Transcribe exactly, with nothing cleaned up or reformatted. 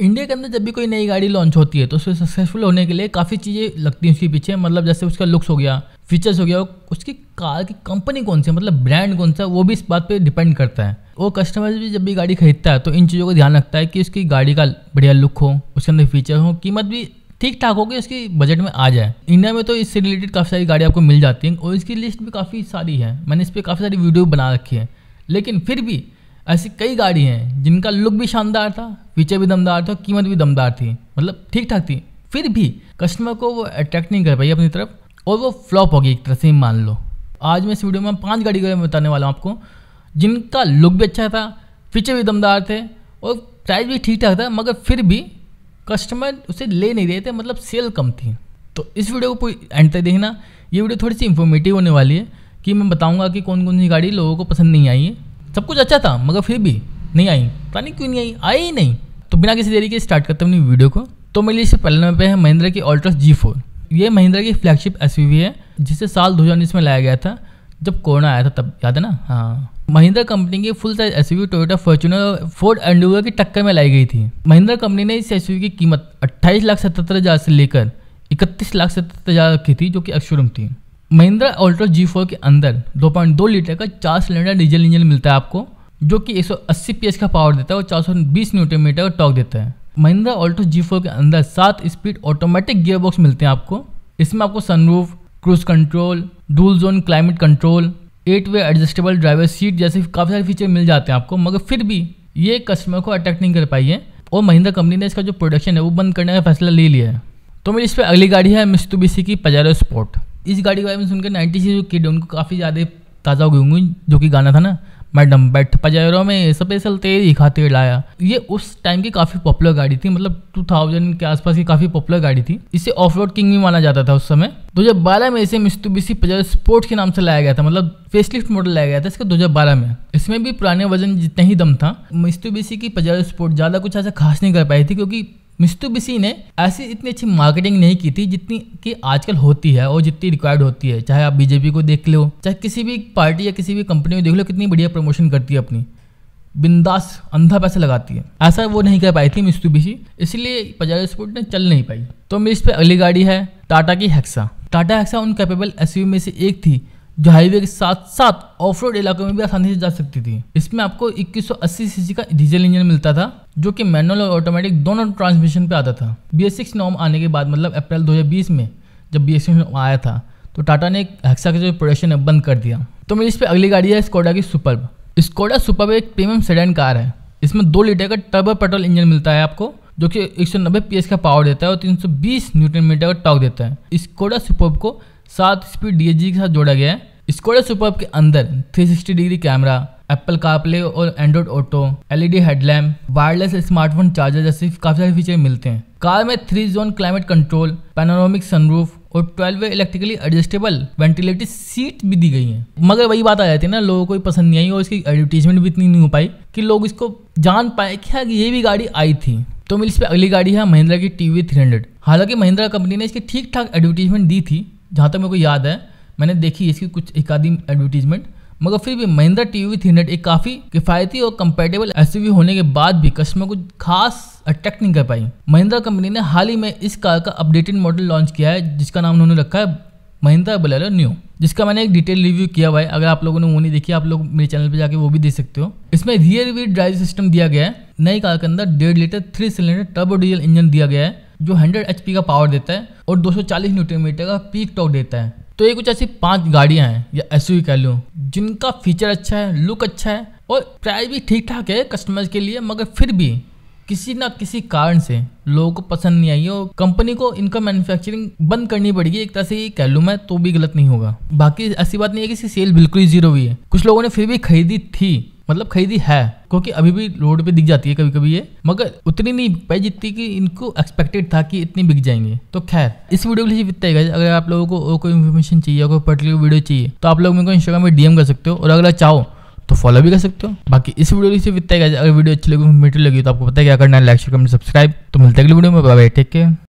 India के अंदर जब भी कोई नई गाड़ी लॉन्च होती है तो उसको सक्सेसफुल होने के लिए काफ़ी चीज़ें लगती हैं उसके पीछे। मतलब जैसे उसका लुक्स हो गया, फीचर्स हो गया, उसकी कार की कंपनी कौन सी है, मतलब ब्रांड कौन सा, वो भी इस बात पे डिपेंड करता है। वो कस्टमर भी जब भी गाड़ी खरीदता है तो इन चीज़ों का ध्यान रखता है कि उसकी गाड़ी का बढ़िया लुक हो, उसके अंदर फीचर हो, कीमत भी ठीक ठाक हो कि उसकी बजट में आ जाए। इंडिया में तो इससे रिलेटेड काफ़ी सारी गाड़ी आपको मिल जाती हैं और इसकी लिस्ट भी काफ़ी सारी है, मैंने इस पर काफ़ी सारी वीडियो बना रखी है। लेकिन फिर भी ऐसी कई गाड़ी हैं जिनका लुक भी शानदार था, फीचर भी दमदार था, कीमत भी दमदार थी, मतलब ठीक ठाक थी, फिर भी कस्टमर को वो अट्रैक्ट नहीं कर पाई अपनी तरफ और वो फ्लॉप हो गई एक तरह से मान लो। आज मैं इस वीडियो में पांच गाड़ी के बारे में बताने वाला हूँ आपको जिनका लुक भी अच्छा था, फीचर भी दमदार थे और प्राइस भी ठीक ठाक था, मगर फिर भी कस्टमर उसे ले नहीं रहे थे, मतलब सेल कम थी। तो इस वीडियो को पूरी एंड तक देखना। ये वीडियो थोड़ी सी इन्फॉर्मेटिव होने वाली है कि मैं बताऊँगा कि कौन कौन सी गाड़ी लोगों को पसंद नहीं आई है। सब कुछ अच्छा था मगर फिर भी नहीं आई, पता नहीं क्यों नहीं आई, आई ही नहीं। तो बिना किसी देरी के स्टार्ट करते हैं अपनी वीडियो को। तो मेरे लिए पहले नंबर पे है महिंद्रा की ऑल्ट्रस जी फोर। ये महिंद्रा की फ्लैगशिप एसयूवी है जिसे साल दो हज़ार उन्नीस में लाया गया था जब कोरोना आया था, तब याद है ना। हाँ, महिंद्रा कंपनी की full size SUV Toyota Fortuner और फोर्ड एंडूवर की टक्कर में लाई गई थी। महिंद्रा कंपनी ने इस एसयूवी की कीमत अट्ठाईस लाख सतहत्तर हज़ार से लेकर इकतीस लाख सतहत्तर हज़ार रखी थी, जो कि एक्स-शोरूम थी। महिंद्रा ऑल्ट्रस जी फोर के अंदर दो पॉइंट दो लीटर का चार सिलेंडर डीजल इंजन मिलता है आपको, जो कि एक सौ अस्सी पीएस का पावर देता है और चार सौ बीस न्यूटन मीटर का टॉर्क देता है। महिंद्रा ऑल्ट्रस जी फोर के अंदर सात स्पीड ऑटोमेटिक गियर बॉक्स मिलते हैं आपको। इसमें आपको sunroof, cruise control, dual zone climate control, eight way adjustable driver seat जैसे काफ़ी सारे फीचर मिल जाते हैं आपको, मगर फिर भी ये कस्टमर को अट्रैक्ट नहीं कर पाई है और महिंद्रा कंपनी ने इसका जो प्रोडक्शन है वो बंद करने का फैसला ले लिया है। तो मेरी इस पर अगली गाड़ी है मित्सुबिशी की पजेरो स्पोर्ट। इस गाड़ी के बारे में सुनकर नाइन्टी से जो किड उनको काफ़ी ज़्यादा ताज़ा हो गई होंगी, जो कि गाना था ना, मैडम बैठ पजेरो में स्पेशल तेल ही खातिर लाया। ये उस टाइम की काफ़ी पॉपुलर गाड़ी थी, मतलब दो हज़ार के आसपास की काफ़ी पॉपुलर गाड़ी थी। इसे ऑफ रोड किंग भी माना जाता था उस समय। दो हज़ार बारह में इसे मित्सुबिशी पजेरो स्पोर्ट के नाम से लाया गया था, मतलब फेसलिफ्ट मॉडल लाया गया था इसका दो हज़ार बारह में। इसमें भी पुराने वर्जन जितना ही दम था। मित्सुबिशी की पजेरो स्पोर्ट ज़्यादा कुछ ऐसा खास नहीं कर पाई थी, क्योंकि मित्सुबिशी ने ऐसी इतनी अच्छी मार्केटिंग नहीं की थी जितनी कि आजकल होती है और जितनी रिक्वायर्ड होती है। चाहे आप बीजेपी को देख लो, चाहे किसी भी पार्टी या किसी भी कंपनी में देख लो, कितनी बढ़िया प्रमोशन करती है, अपनी बिंदास अंधा पैसा लगाती है। ऐसा वो नहीं कर पाई थी मित्सुबिशी, इसलिए पजेरो स्पोर्ट ने चल नहीं पाई। तो मेरी इस पर अगली गाड़ी है टाटा की हेक्सा। टाटा हेक्सा उन कैपेबल एसयूवी में से एक थी जो हाईवे के साथ साथ ऑफ रोड इलाकों में भी आसानी से जा सकती थी। इसमें आपको इक्कीस सौ अस्सी सीसी का डीजल इंजन मिलता था, जो कि मैनुअल और ऑटोमेटिक दोनों ट्रांसमिशन पे आता था। बी एस सिक्स नॉर्म आने के बाद, मतलब अप्रैल दो हज़ार बीस में जब बी एस सिक्स नॉर्म आया था, तो टाटा ने हेक्सा का जो प्रोडक्शन है बंद कर दिया। तो मेरी इस पर अगली गाड़ी है स्कोडा की सुपर्ब। स्कोडा सुपर्ब एक प्रीमियम सेडान कार है। इसमें दो लीटर का टर्बो पेट्रोल इंजन मिलता है आपको, जो कि एक सौ नब्बे पीएस का पावर देता है और तीन सौ बीस न्यूटन मीटर का टॉर्क देता है। स्कोडा सुपर्ब को सात स्पीड डी एच जी के साथ जोड़ा गया है। स्कोडा सुपर्ब के अंदर तीन सौ साठ डिग्री कैमरा, एप्पल कारप्ले और Android auto, LED headlamp, wireless smartphone charger जैसे काफी सारे फीचर मिलते हैं। कार में three zone climate control, panoramic sunroof और twelve way electrically adjustable ventilated seat भी दी गई हैं। मगर वही बात आ जाती है ना, लोगों को पसंद नहीं आई और इसकी एडवर्टीजमेंट भी इतनी नहीं हो पाई कि लोग इसको जान पाए कि हाँ ये भी गाड़ी आई थी। तो मेरी इस पर अगली गाड़ी है महिंद्रा की टी वी थ्री हंड्रेड। हालांकि महिंद्रा कंपनी ने इसकी ठीक ठाक एडवर्टीजमेंट दी थी, जहाँ तक मेरे को याद है, मैंने देखी इसकी कुछ एक आधी एडवर्टीजमेंट, मगर फिर भी Mahindra T V three hundred एक काफ़ी किफ़ायती और कंपैटिबल एसयूवी होने के बाद भी कस्टमर को खास अट्रैक्ट नहीं कर पाई। महिंद्रा कंपनी ने हाल ही में इस कार का अपडेटेड मॉडल लॉन्च किया है, जिसका नाम उन्होंने रखा है महिंद्रा बोलेरो न्यू, जिसका मैंने एक डिटेल रिव्यू किया हुआ है। अगर आप लोगों ने वो नहीं देखी, आप लोग मेरे चैनल पर जाके वो भी देख सकते हो। इसमें रियर व्हील ड्राइव सिस्टम दिया गया है। नई कार के अंदर डेढ़ litre three cylinder turbo diesel engine दिया गया है, जो हंड्रेड एच पी का पावर देता है और दो सौ चालीस न्यूटन मीटर का पीक टॉर्क देता है। तो ये कुछ ऐसी पांच गाड़ियां हैं या एसयूवी कह लो, जिनका फीचर अच्छा है, लुक अच्छा है और प्राइस भी ठीक ठाक है कस्टमर्स के लिए, मगर फिर भी किसी ना किसी कारण से लोगों को पसंद नहीं आई और कंपनी को इनका मैन्युफैक्चरिंग बंद करनी पड़ेगी। एक तरह से ये कह लूँ मैं, तो भी गलत नहीं होगा। बाकी ऐसी बात नहीं है कि इसकी सेल बिल्कुल ही जीरो हुई है। कुछ लोगों ने फिर भी खरीदी थी, मतलब खरीदी है, क्योंकि अभी भी रोड पे दिख जाती है कभी कभी ये, मगर उतनी नहीं बिक पाई जितनी कि इनको एक्सपेक्टेड था कि इतनी बिक जाएंगे। तो खैर, इस वीडियो के लिए इतना ही। अगर आप लोगों को कोई इन्फॉर्मेशन चाहिए, कोई पर्टिकुलर वीडियो चाहिए, तो आप लोग मेरे को इंस्टाग्राम में डीएम कर सकते हो और अगर चाहो तो फॉलो भी कर सकते हो। बाकी इस वीडियो के लिए इतना ही। अगर वीडियो अच्छी लगी, इन्फॉर्मेटिव लगी, तो आपको पता है क्या करना है, लाइक शेयर कमेंट सब्सक्राइब। तो मिलते हैं अगली वीडियो में, बाय बाय, टेक केयर।